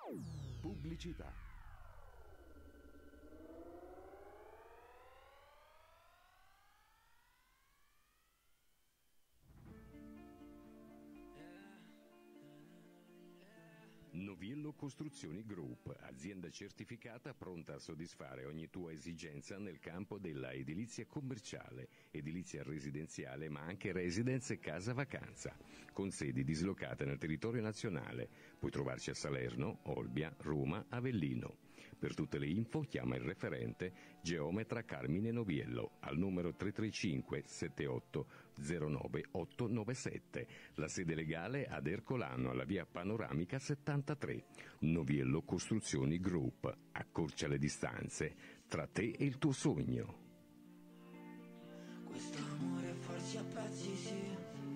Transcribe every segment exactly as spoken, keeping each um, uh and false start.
Pubblicità. Noviello Costruzioni Group, azienda certificata pronta a soddisfare ogni tua esigenza nel campo della edilizia commerciale, edilizia residenziale, ma anche residence e casa vacanza, con sedi dislocate nel territorio nazionale. Puoi trovarci a Salerno, Olbia, Roma, Avellino. Per tutte le info chiama il referente Geometra Carmine Noviello al numero tre tre cinque sette otto zero nove otto nove sette. La sede legale ad Ercolano alla via Panoramica settantatré. Noviello Costruzioni Group. Accorcia le distanze tra te e il tuo sogno. Questo amore a farsi a pezzi, sì.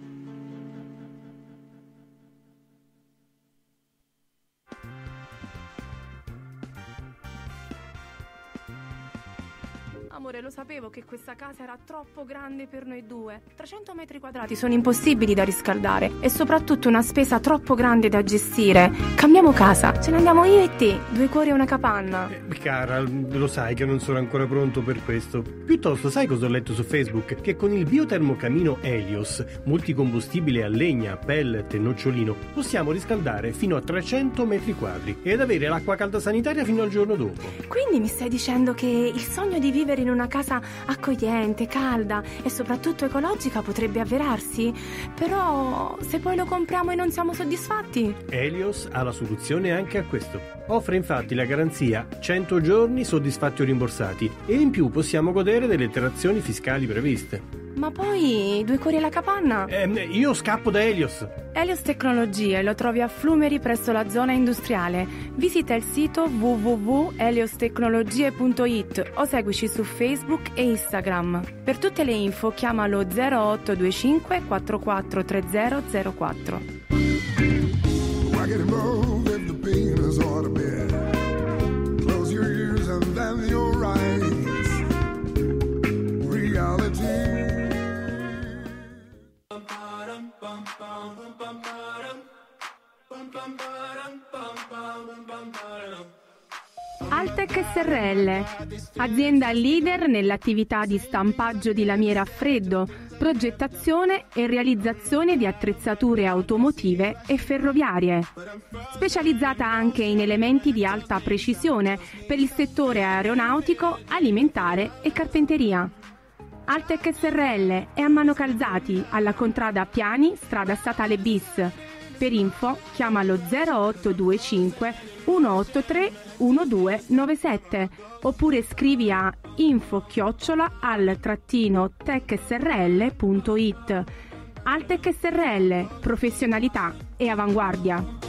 Amore, lo sapevo che questa casa era troppo grande per noi due. trecento metri quadrati sono impossibili da riscaldare e soprattutto una spesa troppo grande da gestire. Cambiamo casa, ce ne andiamo io e te, due cuori e una capanna. Eh, cara, lo sai che non sono ancora pronto per questo. Piuttosto, sai cosa ho letto su Facebook? Che con il biotermocamino Helios, multicombustibile a legna, pellet e nocciolino, possiamo riscaldare fino a trecento metri quadri ed avere l'acqua calda sanitaria fino al giorno dopo. Quindi mi stai dicendo che il sogno di vivere in una casa accogliente, calda e soprattutto ecologica potrebbe avverarsi? Però se poi lo compriamo e non siamo soddisfatti? Helios ha la soluzione anche a questo. Offre infatti la garanzia cento giorni soddisfatti o rimborsati e in più possiamo godere delle detrazioni fiscali previste. Ma poi due cuori alla capanna? Eh, io scappo da Helios. Helios Tecnologie lo trovi a Flumeri presso la zona industriale. Visita il sito w w w punto helios tecnologie punto i t o seguici su Facebook e Instagram. Per tutte le info chiamalo zero otto due cinque quattro quattro tre zero zero quattro. Close your ears and then your eyes. Reality. Altec S R L, azienda leader nell'attività di stampaggio di lamiera a freddo, progettazione e realizzazione di attrezzature automotive e ferroviarie. Specializzata anche in elementi di alta precisione per il settore aeronautico, alimentare e carpenteria. Altec S R L è a Mano Calzati, alla contrada Piani, strada statale bis. Per info chiamalo zero otto due cinque uno otto tre uno due nove sette oppure scrivi a info chiocciola al trattino techsrl punto it. Altec S R L, professionalità e avanguardia.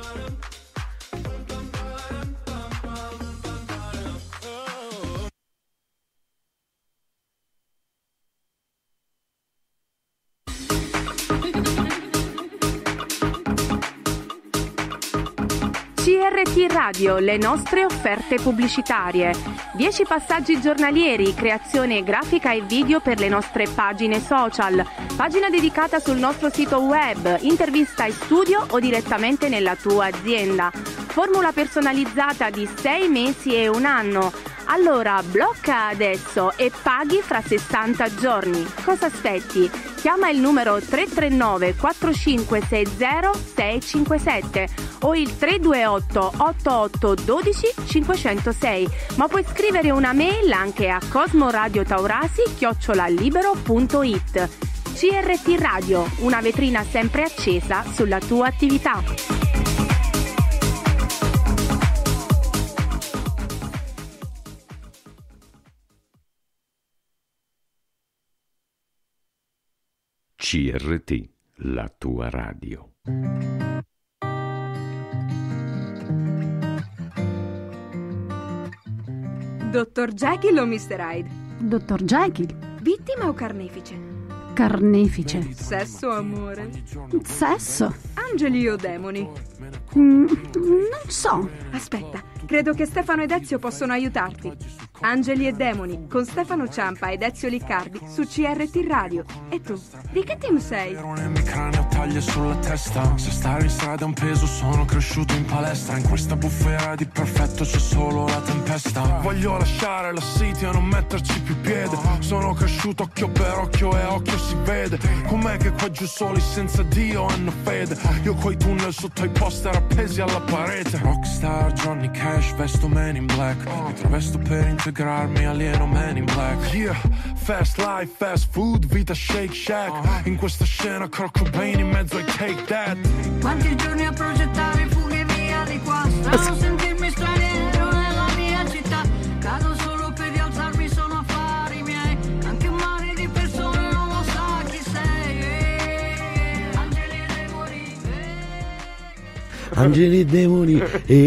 C R T Radio, le nostre offerte pubblicitarie. dieci passaggi giornalieri, creazione grafica e video per le nostre pagine social, pagina dedicata sul nostro sito web, intervista in studio o direttamente nella tua azienda. Formula personalizzata di sei mesi e un anno. Allora blocca adesso e paghi fra sessanta giorni. Cosa aspetti? Chiama il numero tre tre nove quattro cinque sei zero sei cinque sette o il tre due otto otto otto uno due cinque zero sei, ma puoi scrivere una mail anche a cosmoradiotaurasi chiocciola libero punto it. C R T Radio, una vetrina sempre accesa sulla tua attività. C R T, la tua radio. Dottor Jekyll o mister Hyde? Dottor Jekyll. Vittima o carnefice? Carnefice. Sesso o amore? Sesso. Angeli o demoni? Mm, non so. Aspetta, credo che Stefano ed Ezio possono aiutarti. Angeli e Demoni con Stefano Ciampa ed Ezio Liccardi su C R T Radio. E tu, di che team sei? Nel mio cranio taglie sulla testa. Se stare in strada è un peso, sono cresciuto in palestra. In questa bufera di perfetto c'è solo la tempesta. Voglio lasciare la city e non metterci più piede. Sono cresciuto occhio per occhio e occhio si vede. Com'è che qua giù soli senza Dio hanno fede. Io coi tunnel sotto i poster appesi alla parete. Rockstar Johnny Cash, vesto Man in Black. Mi travesto per integrarmi, alieno Man in Black. Yeah, fast life, fast food, vita Shake Shack. In questa scena Kurt Cobain in mezzo ai Take That. Quanti giorni a progettare fughe via di qua. Strano sentirmi straniero nella mia città. Cado solo per rialzarmi, sono affari miei. Anche un mare di persone non lo sa chi sei. Angeli e demoni. Angeli e demoni.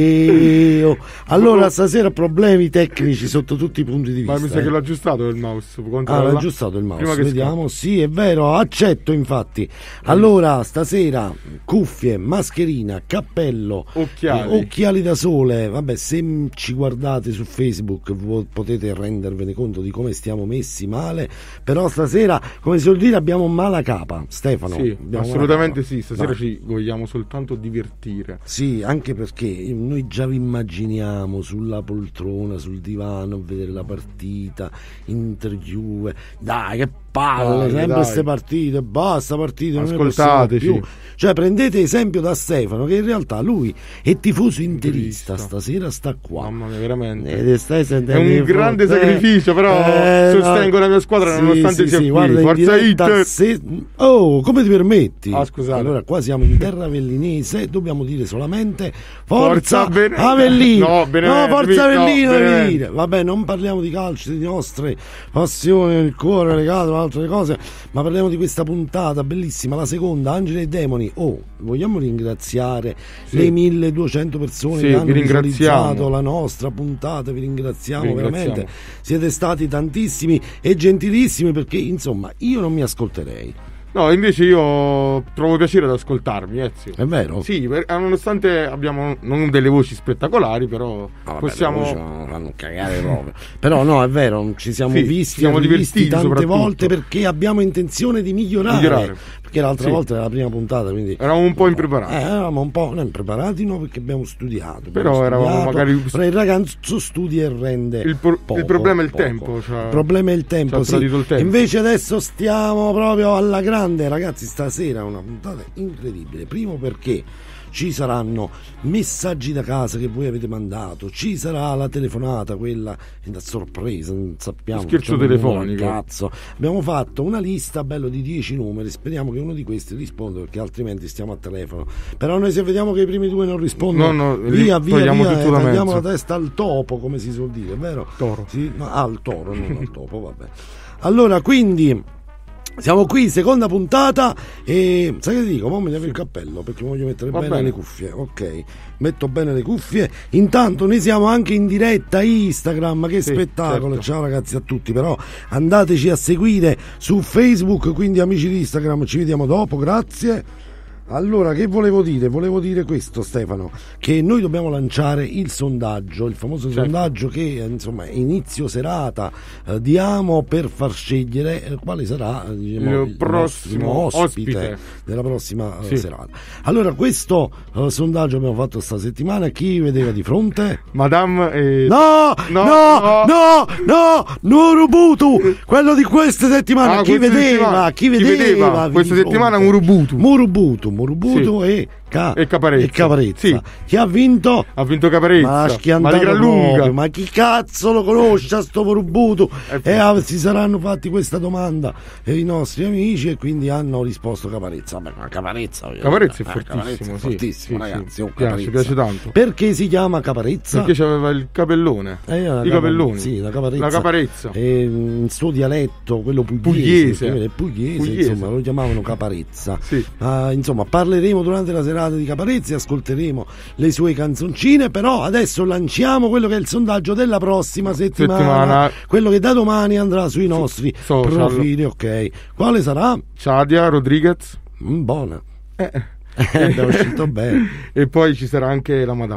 E oh. Allora stasera problemi tecnici sotto tutti i punti di vista. Ma mi sa eh. che l'ha aggiustato il mouse. Ah, l'ha aggiustato il mouse. Vediamo. Sì, è vero, accetto infatti. Allora stasera cuffie, mascherina, cappello, occhiali, eh, occhiali da sole. Vabbè, se ci guardate su Facebook voi potete rendervene conto di come stiamo messi male. Però stasera, come si vuol dire, abbiamo mala capa. Stefano, sì, abbiamo assolutamente sì. Stasera Vai. Ci vogliamo soltanto divertire. Sì, anche perché noi già vi immaginiamo sulla poltrona, sul divano, a vedere la partita, Inter-Juve. Dai, che palle, dai, sempre queste partite, basta partite, non ne possiamo più. Cioè prendete esempio da Stefano, che in realtà lui è tifoso interista, stasera sta qua. Mamma mia, veramente. Eh, stai è un grande frate. sacrificio, però eh, sostengo no. la mia squadra sì, nonostante sì, sia sì, qui. Guarda, Forza Inter. Se... Oh, come ti permetti? Ah, scusate. Allora, qua siamo in terra avellinese, dobbiamo dire solamente forza, forza bene... Avellino. No, bene, no, forza Avellino, no, devi dire. Vabbè, non parliamo di calcio, di nostre passioni, il cuore legato, altre cose, ma parliamo di questa puntata bellissima, la seconda, Angeli e Demoni. Oh, vogliamo ringraziare sì. le milleduecento persone sì, che hanno visualizzato la nostra puntata, vi ringraziamo, vi ringraziamo veramente, siete stati tantissimi e gentilissimi, perché insomma io non mi ascolterei. No, invece io trovo piacere ad ascoltarmi, Ezio. È vero? Sì, nonostante abbiamo non delle voci spettacolari, però no, vabbè, possiamo... le voci non fanno cagare proprio. Però no, è vero, ci siamo sì, visti, siamo divertiti tante volte perché abbiamo intenzione di migliorare. migliorare. Perché l'altra sì. volta era la prima puntata, quindi... Eravamo un po' impreparati. Eh, eravamo un po' non impreparati, no, perché abbiamo studiato. Però abbiamo eravamo studiato, magari... Però il ragazzo studia e rende Il, pro- poco, il problema è il poco. tempo. Cioè... Il problema è il tempo, sì. Il tempo. Invece adesso stiamo proprio alla grande, ragazzi, stasera è una puntata incredibile. Primo perché ci saranno messaggi da casa che voi avete mandato, ci sarà la telefonata, quella da sorpresa, non sappiamo, scherzo telefonico, cazzo. Abbiamo fatto una lista bello di dieci numeri, speriamo che uno di questi risponda, perché altrimenti stiamo a telefono. Però noi se vediamo che i primi due non rispondono, no, no, via via togliamo via, tutto tagliamo la testa al topo, come si suol dire, vero? Toro. Sì, no, al toro, non al topo, vabbè. Allora, quindi siamo qui, seconda puntata, e sai che ti dico? Mo mi levo il cappello perché voglio mettere bene, bene le cuffie. Ok, metto bene le cuffie. Intanto noi siamo anche in diretta Instagram, che sì, spettacolo, certo. Ciao ragazzi a tutti, però andateci a seguire su Facebook, quindi amici di Instagram, ci vediamo dopo, grazie. Allora, che volevo dire? Volevo dire questo, Stefano, che noi dobbiamo lanciare il sondaggio, il famoso certo. sondaggio che insomma inizio serata eh, diamo per far scegliere eh, quale sarà eh, diciamo, il, il prossimo ospite, ospite della prossima eh, sì. serata. Allora, questo eh, sondaggio abbiamo fatto sta settimana. Chi vedeva di fronte? Madame e... No, no, no, no, no, Murubutu, quello di queste settimane. Ah, chi, vedeva, settimana. chi vedeva? Chi vedeva? Questa settimana Murubutu. Murubutu. Murubutu sì. e, ca- e Caparezza, e Caparezza. Sì. Chi ha vinto? Ha vinto Caparezza, ma, ma di gran lunga. Ma chi cazzo lo conosce a sto Murubutu? E ah, si saranno fatti questa domanda eh, i nostri amici e quindi hanno risposto Caparezza. Vabbè, ma Caparezza, Caparezza è eh, fortissimo, Caparezza è sì, fortissimo, sì, ragazzi. Sì, oh, piace, piace tanto. Perché si chiama Caparezza? Perché aveva il capellone, eh, i cap- capelloni. Sì, la Caparezza. La Caparezza. E, il suo dialetto, quello pugliese, pugliese, pugliese, pugliese. Insomma, lo chiamavano Caparezza. Sì. Uh, insomma, parleremo durante la serata di Caparezza, ascolteremo le sue canzoncine, però adesso lanciamo quello che è il sondaggio della prossima settimana, settimana. quello che da domani andrà sui nostri Social. profili, ok. Quale sarà? Shadia Rodriguez. Mm, buona. Eh. È uscito bene. E poi ci sarà anche la Madame.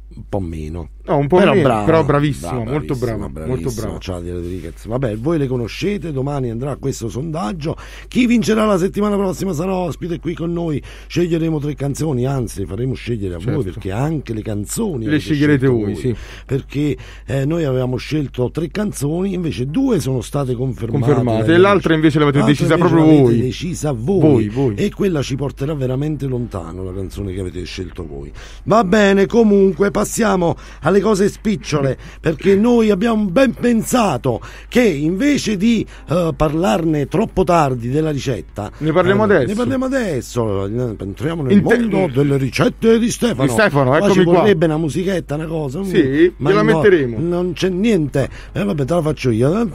un po' meno. No, un po' però, meno, brava, però bravissima, brava, molto bravissima, brava, molto brava. Ciao di Rodriguez. Vabbè, voi le conoscete, domani andrà questo sondaggio. Chi vincerà la settimana prossima sarà ospite qui con noi. Sceglieremo tre canzoni, anzi faremo scegliere a certo. voi, perché anche le canzoni le sceglierete voi, voi, sì. Perché eh, noi avevamo scelto tre canzoni, invece due sono state confermate, confermate e l'altra invece l'avete decisa proprio voi. decisa voi. voi, voi. E quella ci porterà veramente lontano, la canzone che avete scelto voi. Va bene, comunque passiamo alle cose spicciole, perché noi abbiamo ben pensato che invece di uh, parlarne troppo tardi della ricetta, ne parliamo eh, adesso. Ne parliamo adesso, entriamo nel Inte- mondo delle ricette di Stefano. Di Stefano, eccomi ci qua. vorrebbe una musichetta, una cosa. Sì, ma gliela no, metteremo. Non c'è niente. Eh, vabbè, te la faccio io.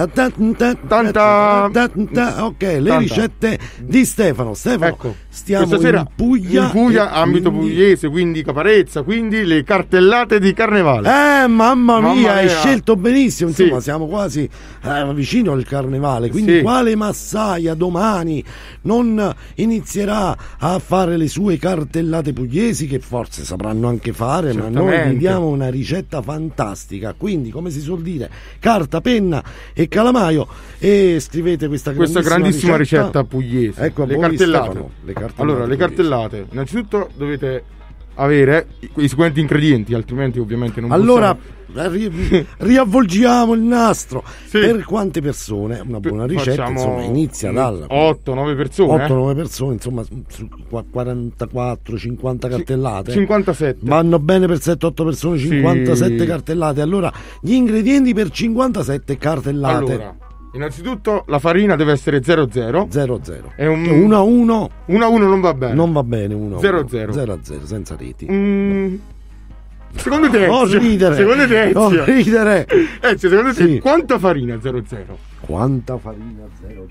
Tanta. Ok, le Tanta. ricette di Stefano. Stefano, ecco, stiamo questa sera in Puglia. in Puglia, ambito quindi... pugliese, quindi Caparezza, quindi le cartellate di carnevale. Eh, mamma, Mamma mia, mia, hai scelto benissimo. Insomma, sì. siamo quasi eh, vicino al carnevale. Quindi, sì. quale massaia domani non inizierà a fare le sue cartellate pugliesi, che forse sapranno anche fare, ma noi vi diamo una ricetta fantastica. Quindi, come si suol dire, carta, penna e calamaio, e scrivete questa grandissima, questa grandissima ricetta, ricetta pugliese. Ecco, le voi, cartellate. Stefano, le cartellate. Allora, le cartellate, innanzitutto dovete avere i, i seguenti ingredienti, altrimenti ovviamente non allora possiamo... ri- riavvolgiamo il nastro. Sì. Per quante persone? Una buona ricetta, Facciamo insomma, inizia dalla otto nove persone, otto nove persone, insomma, su quarantaquattro cinquanta cartellate, cinquantasette vanno bene per sette otto persone, cinquantasette sì. cartellate. Allora, gli ingredienti per cinquantasette cartellate. Allora, innanzitutto la farina deve essere zero zero zero zero. È un uno a uno uno a uno non va bene. Non va bene uno a zero uno. zero zero a zero senza reti. Mm. Secondo te, non Ezio, ridere, secondo te, Ezio, non ridere. Ezio, secondo te, sì. quanta farina zero zero? Quanta farina zero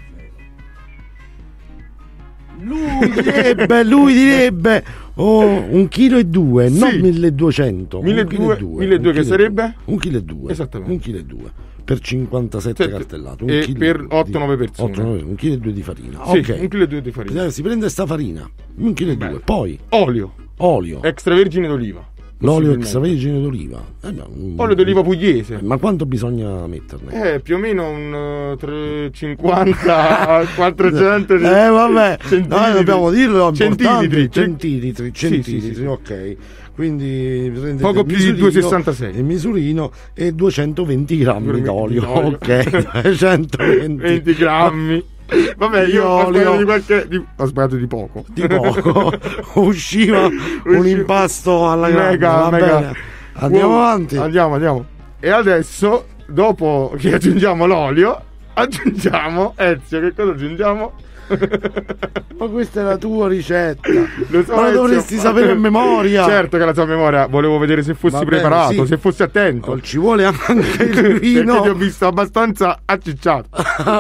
zero? Lui direbbe, lui direbbe oh, un chilo e due, sì. non milleduecento. milleduecento che sarebbe? Un chilo e due. Esattamente. Un chilo e due. Per cinquantasette Sette. cartellate. Un e chilo per otto nove di, persone. otto, nove, un chilo e due di farina. Sì, ok. Un chilo e due di farina. Si prende sta farina. Un chilo e Beh. due. Poi olio. Olio. Extravergine d'oliva. L'olio extravergine d'oliva. Eh no, un... Olio d'oliva pugliese. Ma quanto bisogna metterne? Eh, più o meno un uh, trecentocinquanta quattrocento Eh vabbè, noi dobbiamo dirlo, centilitri, centilitri, centilitri, sì, sì, sì. ok. Quindi prendete poco più di due virgola sessantasei il misurino e duecentoventi grammi d'olio. d'olio. Ok, duecentoventi grammi. Vabbè, io ho sbagliato di qualche di... ho sbagliato di poco. Di poco. Usciva un impasto alla grande. Mega, mega. Andiamo uh, avanti. Andiamo, andiamo. E adesso, dopo che aggiungiamo l'olio, aggiungiamo Ezio, che cosa aggiungiamo? Ma questa è la tua ricetta. Lo so, ma la dovresti Ezio. sapere a memoria. Certo che la so a memoria. Volevo vedere se fossi Va preparato, bene, sì. se fossi attento. Oh, ci vuole anche il vino. Perché ti ho visto abbastanza accicciato.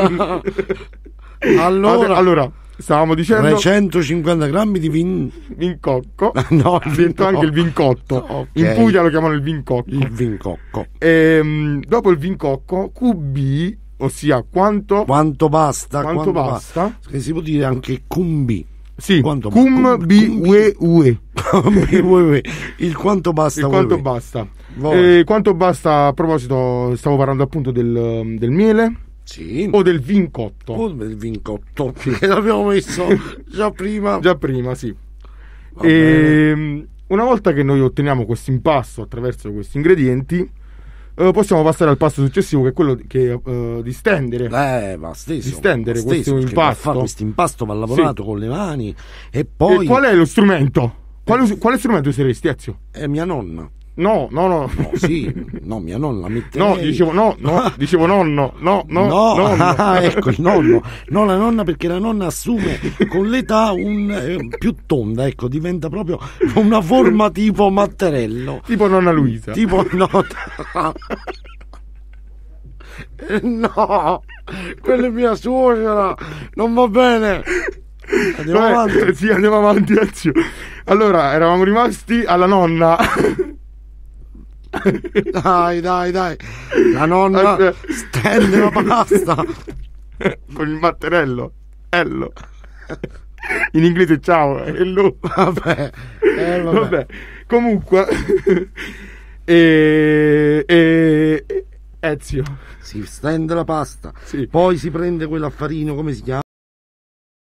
Allora, allora, stavamo dicendo trecentocinquanta grammi di vin vincocco. No, ha detto anche il vincotto. Okay. In Puglia lo chiamano il vincocco. Il vincocco. E, dopo il vincocco, Q B, ossia quanto quanto basta, quanto, quanto basta. basta. Che si può dire anche cumbi. Sì, quanto cum b ue ue. Il quanto basta. Il quanto ue. basta. E quanto basta, a proposito, stavo parlando appunto del, del miele. Sì. O del vincotto. O del vincotto, che l'abbiamo messo già prima. Già prima, sì. E una volta che noi otteniamo questo impasto attraverso questi ingredienti, eh, possiamo passare al passo successivo, che è quello che uh, di stendere. Eh, va stesso. Di stendere va questo stesso, impasto. Questo impasto va lavorato sì. con le mani. E poi. E qual è lo strumento? Quale, eh. quale strumento useresti, Ezio? È mia nonna. No, no, no, no, sì, no, mia nonna mette. No, dicevo no, no, dicevo nonno, no, no, no, nonno. Ah, ecco il nonno, no, la nonna, perché la nonna assume con l'età un eh, più tonda, ecco, diventa proprio una forma tipo Mattarello, tipo nonna Luisa, tipo no, no, quella è mia suocera, non va bene. Andiamo Vabbè, avanti. Sì, andiamo avanti, Ezio. Allora, eravamo rimasti alla nonna. Dai, dai, dai. La nonna Aspetta. stende la pasta con il matterello. Ello. In inglese ciao, hello. Vabbè, eh, vabbè. Vabbè. Comunque e, e, Ezio si stende la pasta, sì. Poi si prende quell'affarino, come si chiama?